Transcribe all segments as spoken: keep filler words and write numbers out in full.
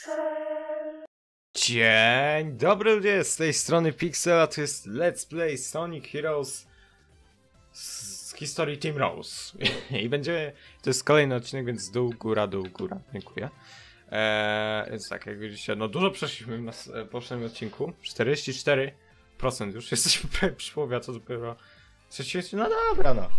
Dzień dobry ludzie, z tej strony Pixel, a to jest Let's Play Sonic Heroes z historii Team Rose. I będzie, to jest kolejny odcinek, więc dół, góra, dół, góra. Dziękuję. Eee, więc tak, jak widzicie, no dużo przeszliśmy na poprzednim odcinku. czterdzieści cztery procent już, jesteśmy prawie przy połowie, a co dopiero... No dobra, no.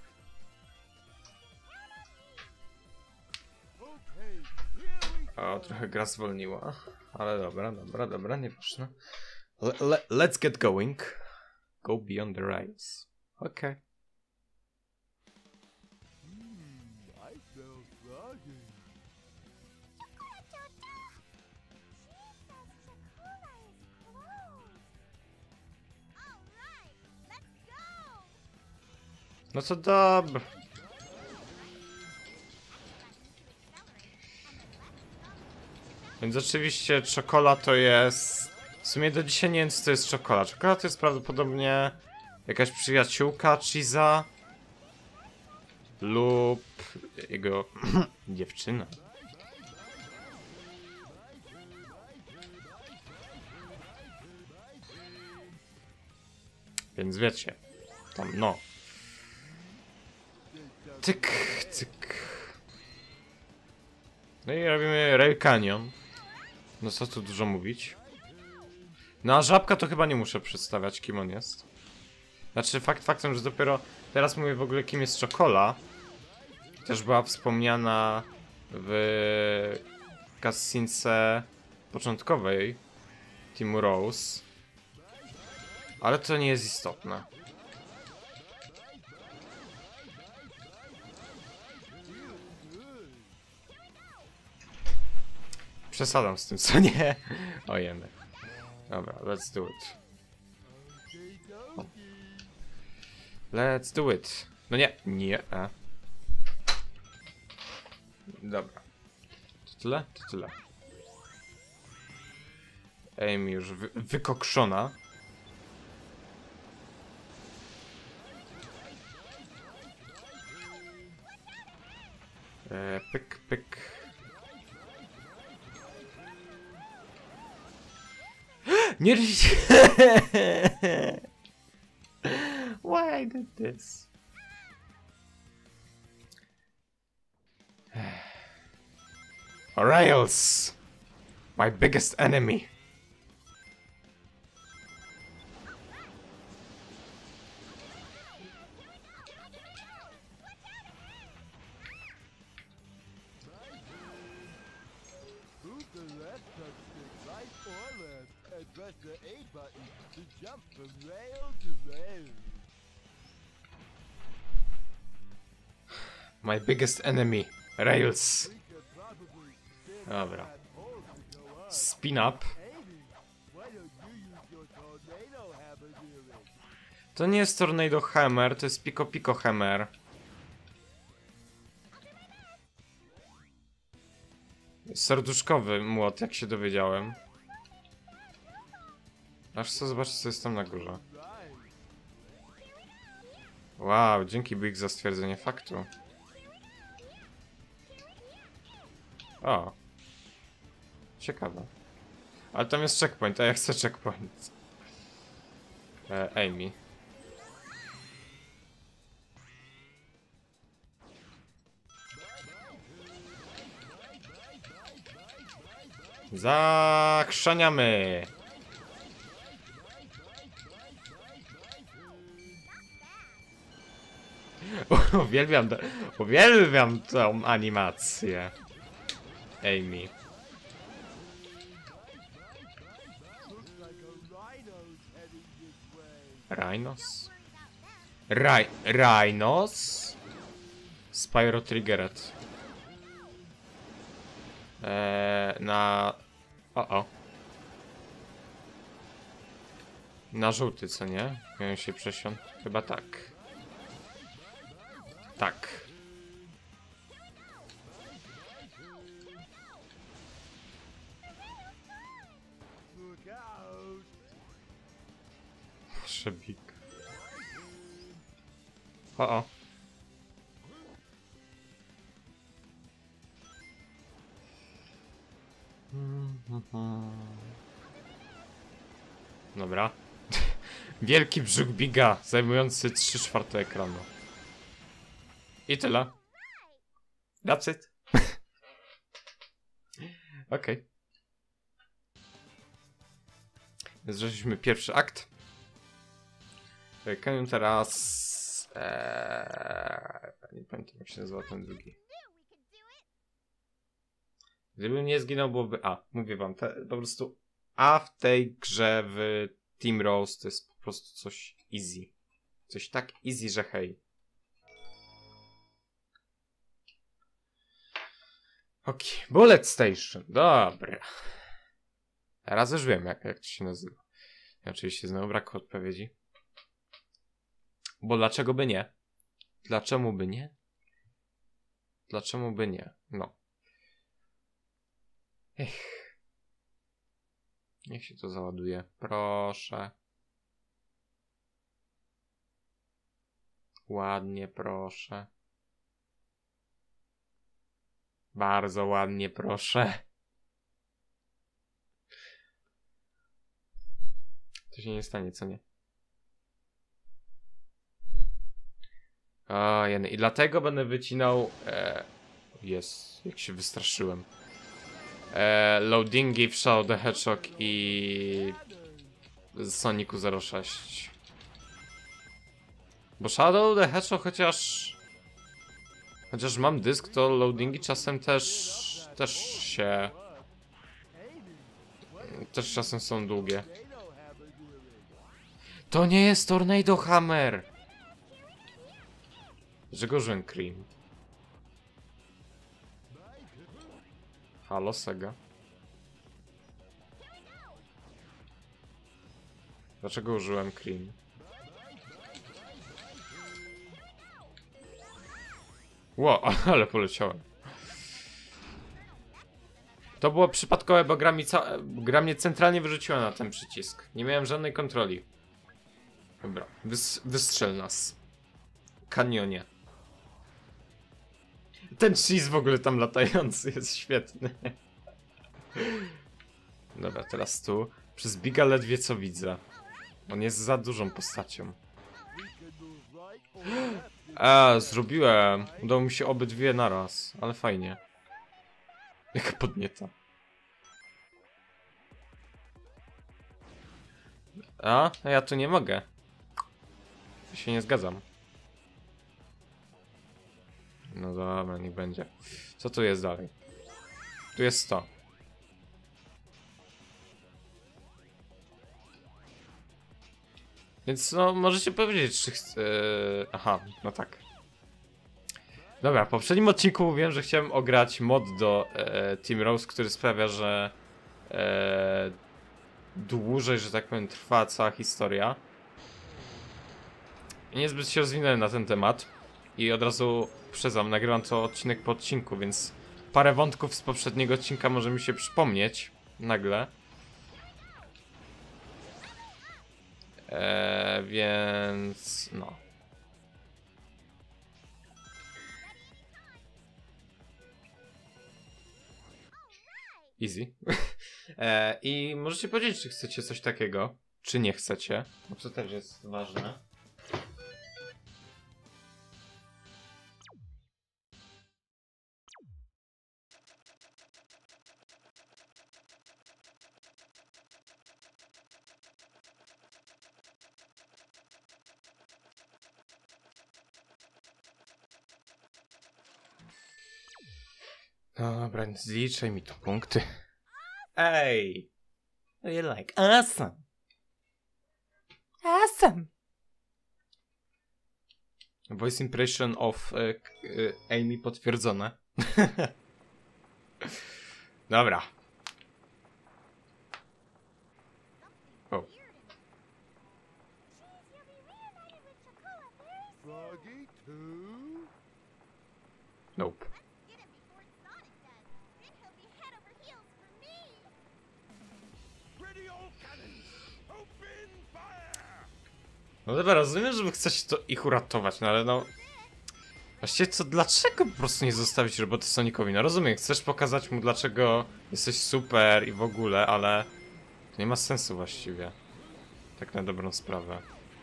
O, trochę gra zwolniła, ale dobra, dobra, dobra, nieważne. Le le let's get going. Go beyond the rails. Okay. No to dobra. Więc oczywiście czekolad to jest... W sumie do dzisiaj nie wiem, co to jest czekolad. Czekolad to jest prawdopodobnie jakaś przyjaciółka Cheese'a lub jego dziewczyna. Więc wiecie, tam no. Tyk, tyk. No i robimy Rail Canyon. No co tu dużo mówić. No a żabka to chyba nie muszę przedstawiać, kim on jest. Znaczy fakt faktem, że dopiero teraz mówię w ogóle, kim jest Chocola. Też była wspomniana w cutscence początkowej Teamu Rose. Ale to nie jest istotne. Przesadzam z tym, co nie? Ojemy. Dobra, let's do it. O. Let's do it. No nie, nie. A. Dobra. To tyle? To tyle. Amy już wy wykokszona. E, pyk, pyk. Nie Why I did this? Rails, my biggest enemy. Press the A button to jump from rail to rail. My biggest enemy, Rails. Dobra. Spin up. To nie jest Tornado Hammer, to jest Pico Pico Hammer. Serduszkowy młot, jak się dowiedziałem. Aż co, zobaczcie, co jest tam na górze. Wow, dzięki Big za stwierdzenie faktu. O. Ciekawe. Ale tam jest checkpoint, a ja chcę checkpoint. E, Amy. Zakrzaniamy! Uwielbiam, to, uwielbiam tą animację. Amy. Rhinos? Rhi Rhinos? Spyro Triggered. Eee, na... O, o. Na żółty, co nie? Miałem się przesiąść? Chyba tak. Tak. Szybik. O, o. Hmm. Dobra. Wielki brzuch Biga, zajmujący trzy czwarte ekranu. I tyle. That's it. Okej. Okay. Zrzeliśmy pierwszy akt. Kanion teraz... Eee, nie pamiętam jak się nazywa ten drugi. Gdybym nie zginął, byłoby A. Mówię wam, te, po prostu A w tej grze w Team Rose to jest po prostu coś easy. Coś tak easy, że hej. Okej, okay. Bullet Station. Dobra. Teraz już wiem, jak, jak to się nazywa. I oczywiście znowu brak odpowiedzi. Bo dlaczego by nie? Dlaczego by nie? Dlaczego by nie? No. Ech. Niech się to załaduje. Proszę. Ładnie, proszę. Bardzo ładnie, proszę. To się nie stanie, co nie? O, jeny. I dlatego będę wycinał... E, jest, jak się wystraszyłem. E, loadingi w Shadow the Hedgehog i... Sonicu zero sześć. Bo Shadow the Hedgehog chociaż... Chociaż mam dysk, to loadingi czasem też... Też się... Też czasem są długie. To nie jest Tornado Hammer! Dlaczego użyłem Cream? Halo, Sega? Dlaczego użyłem Cream? Ło, ale poleciałem. To było przypadkowe, bo gra, mi ca gra mnie centralnie wyrzuciła na ten przycisk. Nie miałem żadnej kontroli. Dobra, wys wystrzel nas. Kanionie. Ten cheese w ogóle tam latający jest świetny. Dobra, teraz tu. Przez Biga ledwie co widzę. On jest za dużą postacią. A, zrobiłem. Udało mi się obydwie naraz, ale fajnie. Jaka podnieta. A, a ja tu nie mogę. Ja się nie zgadzam. No dobra, niech będzie. Co tu jest dalej? Tu jest sto. Więc no, możecie powiedzieć, czy chcę... Yy, aha, no tak. Dobra, w poprzednim odcinku mówiłem, że chciałem ograć mod do e, Team Rose, który sprawia, że e, dłużej, że tak powiem, trwa cała historia. I niezbyt się rozwinąłem na ten temat. I od razu uprzedzam, nagrywam to odcinek po odcinku, więc parę wątków z poprzedniego odcinka może mi się przypomnieć nagle. E, więc no. Easy. e, I możecie powiedzieć, czy chcecie coś takiego, czy nie chcecie, bo to też jest ważne. Dobra, zliczaj mi tu punkty. Ej! You like awesome. Awesome! Voice impression of uh, uh, Amy potwierdzone. Dobra. O. Froggy too? Nope. No dobra, rozumiem, że wy chcecie to ich uratować, no ale no... Właściwie co, dlaczego po prostu nie zostawić roboty Sonicowi? No rozumiem, chcesz pokazać mu, dlaczego jesteś super i w ogóle, ale to nie ma sensu właściwie. Tak na dobrą sprawę.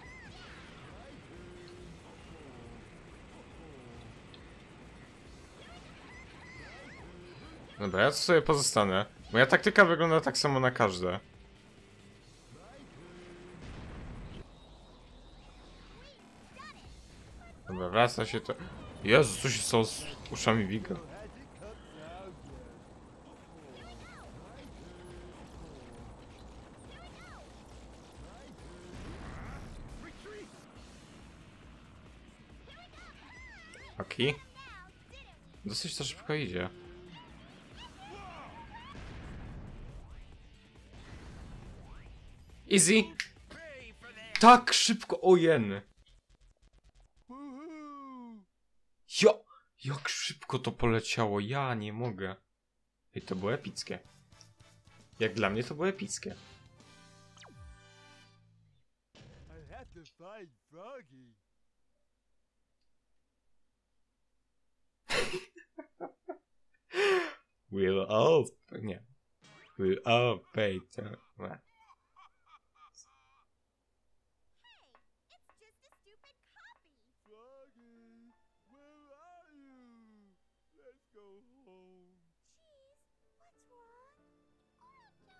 Dobra, ja tu sobie pozostanę. Moja taktyka wygląda tak samo na każde. Dobra, wraca się to... Jezu, co się stało z uszami Viga? Aki? Dosyć to szybko idzie. Easy! Tak szybko, o jeny! Woohoo! Jo! Jak szybko to poleciało, ja nie mogę. I to było epickie. Jak dla mnie to było epickie. I have to find Froggy. We'll all... nie. We'll all pay to... It's just a stupid copy. Froggy, where are you? Let's go home. Cheese, what's wrong? Oh no.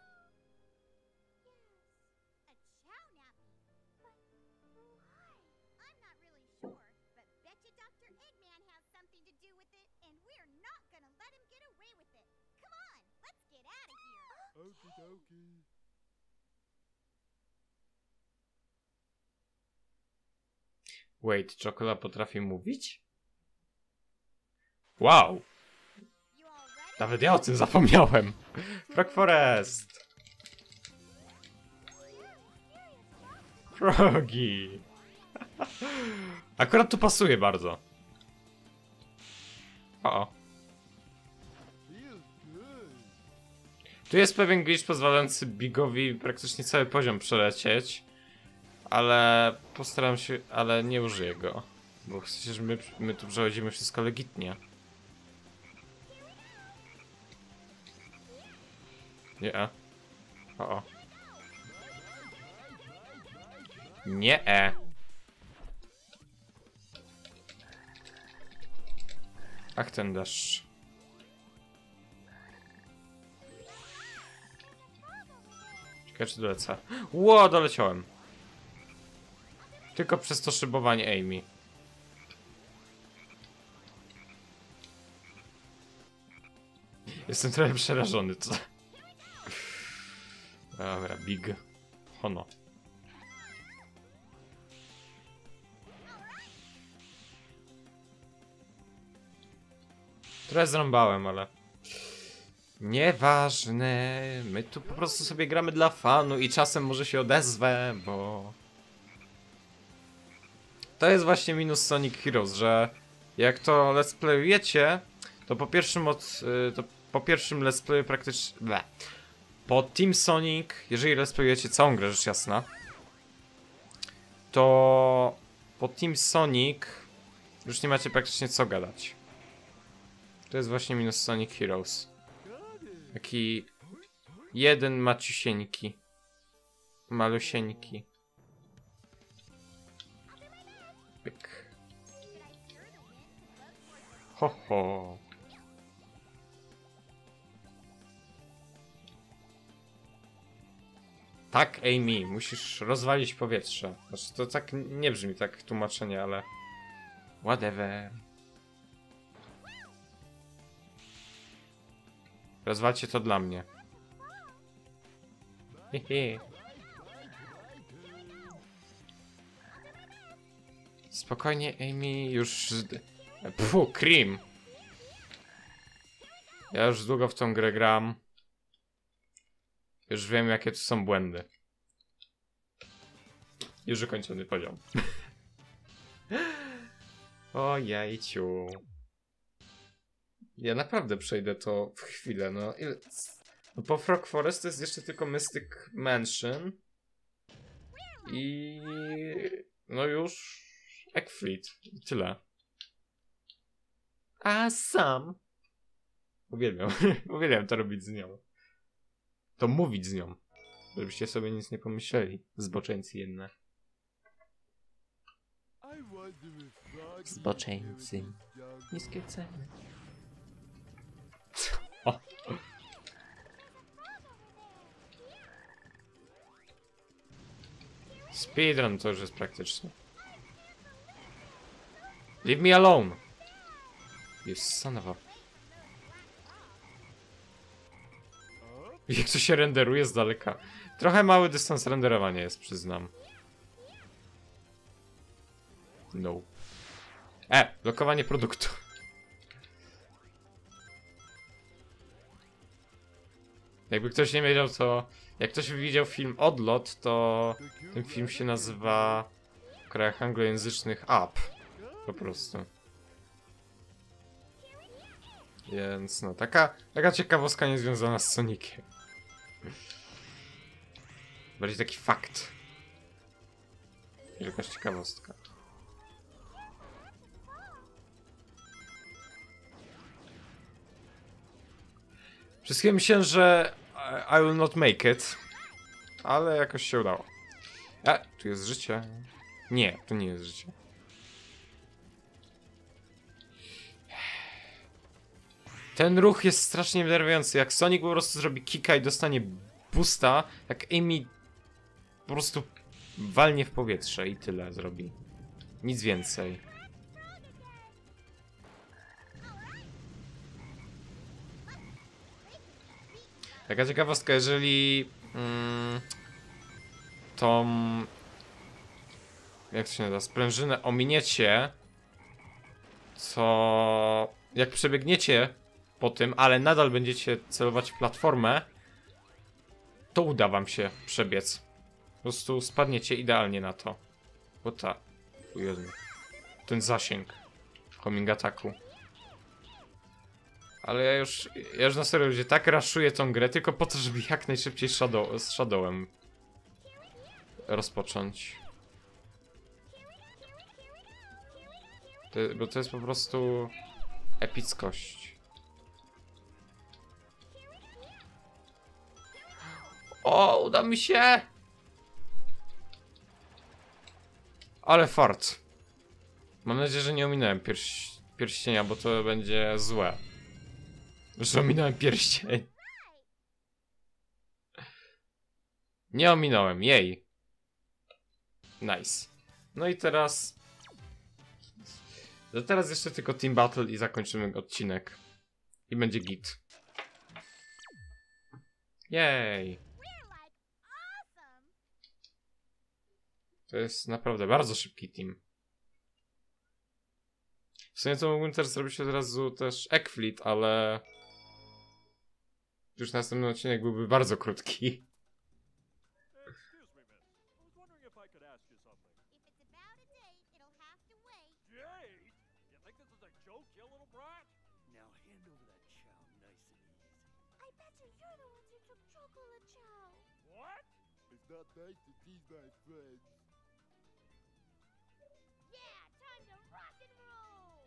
Yes, a chow nappy. But why? I'm not really sure, but betcha Doctor Eggman has something to do with it, and we're not gonna let him get away with it. Come on, let's get out of here. Okie dokie. Wait, czekolada potrafi mówić? Wow! You all ready? Nawet ja o tym zapomniałem. Frog Forest! Frogi! Akurat tu pasuje bardzo. O, o. Feels good. Tu jest pewien glitch pozwalający Bigowi praktycznie cały poziom przelecieć. Ale postaram się, ale nie użyję go. Bo chcecie, że my, my tu przechodzimy wszystko legitnie. Nie. -e. O, o. Nie. -e. Ach, ten deszcz. Czekaj, czy dolecę. Ło, doleciałem. Tylko przez to szybowanie Amy. Jestem trochę przerażony, co? Dobra, big. Hono. Trochę zrąbałem, ale... Nieważne. My tu po prostu sobie gramy dla fanu i czasem może się odezwę, bo... To jest właśnie minus Sonic Heroes, że jak to let's playujecie, to po pierwszym od, to po pierwszym let's playu praktycznie... Ble. Po Team Sonic, jeżeli let's playujecie całą grę, rzecz jasna, to po Team Sonic już nie macie praktycznie co gadać. To jest właśnie minus Sonic Heroes. Taki jeden maciusieńki. Malusieńki. Pyk. Ho, ho. Tak, Amy, musisz rozwalić powietrze. Znaczy, to tak nie brzmi tak tłumaczenie, ale... Whatever. Rozwalcie to dla mnie. Hehe. Spokojnie, Amy, już... Pfu, Cream! Ja już długo w tą grę gram. Już wiem, jakie tu są błędy. Już ukończony poziom. O jajciu. Ja naprawdę przejdę to w chwilę, no. Ile... No po Frog Forest to jest jeszcze tylko Mystic Mansion. I... No już... Eggfleet. I tyle. A sam. Uwielbiam. Uwielbiam to robić z nią. To mówić z nią. Żebyście sobie nic nie pomyśleli. Zboczeńcy jednak. I wonder if Froggy Zboczeńcy. is young. Niskie ceny. O. Speedrun to już jest praktycznie. Leave me alone. You son of a... Jak to się renderuje z daleka. Trochę mały dystans renderowania jest, przyznam. No. E, blokowanie produktu. Jakby ktoś nie wiedział, to... Jak ktoś widział film Odlot, to... Ten film się nazywa... W krajach anglojęzycznych Up. Po prostu. Więc no, taka... Taka ciekawostka niezwiązana z Soniciem. Bardziej taki fakt. Jakaś ciekawostka. Wszystkie myślałem, że I will not make it, ale jakoś się udało. A, tu jest życie. Nie, to nie jest życie. Ten ruch jest strasznie denerwujący. Jak Sonic po prostu zrobi kicka i dostanie boosta, jak Amy po prostu walnie w powietrze i tyle zrobi. Nic więcej. Taka ciekawostka, jeżeli mm, tą, jak to się nazywa, sprężynę ominiecie, co jak przebiegniecie po tym, ale nadal będziecie celować w platformę, to uda wam się przebiec. Po prostu spadniecie idealnie na to. Bo ta, ujemny. Ten zasięg homing ataku. Ale ja już, ja już na serio ludzie tak raszuję tą grę tylko po to, żeby jak najszybciej shadow, z Shadowem rozpocząć. To, bo to jest po prostu epickość. O, uda mi się! Ale fart. Mam nadzieję, że nie ominąłem pierś, pierścienia, bo to będzie złe. Że ominąłem pierścień. Nie ominąłem, jej. Nice. No i teraz... No teraz jeszcze tylko Team Battle i zakończymy odcinek. I będzie git. Jej. To jest naprawdę bardzo szybki team. W sumie to mógłbym też zrobić od razu też Eggfleet, ale... Już następny odcinek byłby bardzo krótki. Excuse me, miss. I was wondering if I could ask you something. If it's about a date, it'll have to wait. Jade? You think this is a joke, you little brat? Now hand over that chow nice and easy. I bet you you're the ones who took chocolate chow. What? It's not nice to tease my friends. Yeah, time to rock and roll.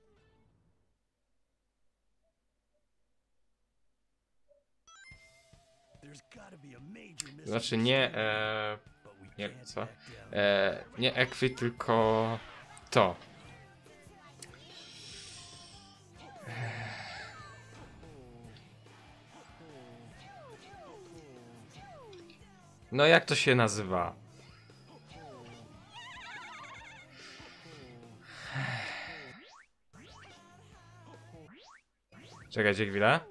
There's gotta be a major Znaczy nie, e, but we nie, can't co? back down. E, nie Eggfleet, tylko to. No jak to się nazywa? Czekajcie chwilę.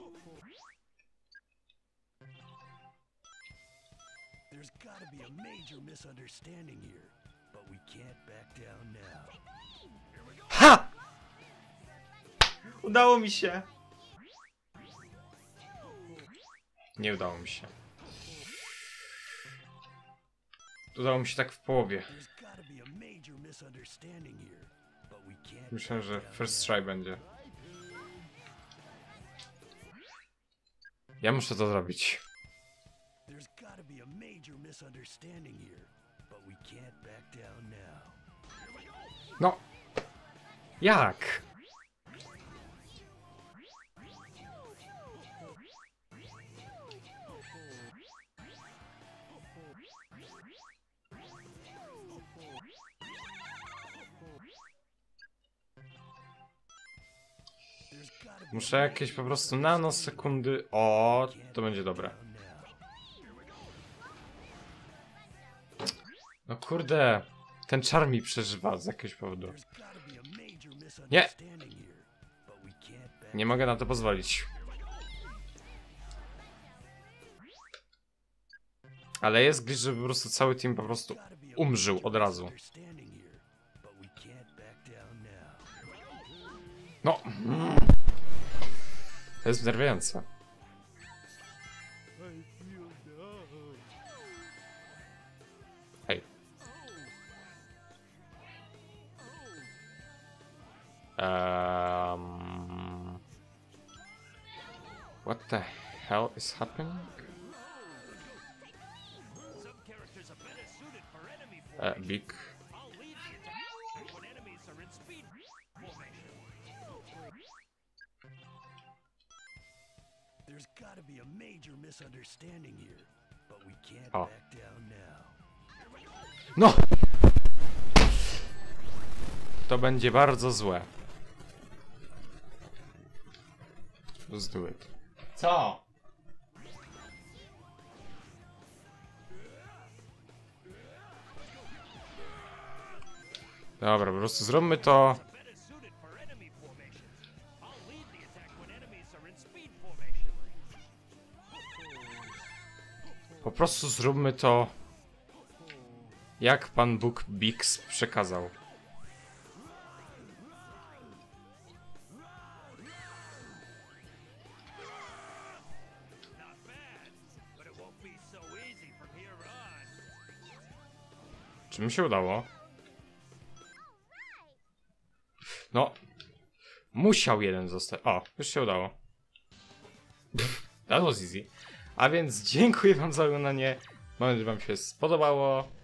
There's gotta be a major misunderstanding here, but we can't back down now. Ha! Udało mi się. Nie udało mi się. Udało mi się tak w połowie. There's gotta be a major misunderstanding here, but we can't Myślę, back że down first now. try będzie. Ja muszę to zrobić. There's gotta be a major misunderstanding here, but we can't back down now. No. Jak? Muszę jakieś po prostu nanosekundy. O, to będzie dobre. No kurde, ten czar mi przeżywa z jakiegoś powodu. Nie! Nie mogę na to pozwolić. Ale jest gdzieś, żeby po prostu cały team po prostu umrzył od razu. No. To jest wnerwiające. Hej. Um, what the hell is happening? Uh, big. There's gotta be a major misunderstanding here, but we can't O. back down now. No! To będzie bardzo złe. Let's do it. Co? Dobra, po prostu zróbmy to. Po prostu zróbmy to, jak Pan Bóg Bix przekazał. Czy mi się udało? No. Musiał jeden zostać. O, już się udało. That was easy. A więc dziękuję wam za oglądanie. Mam nadzieję, że wam się spodobało.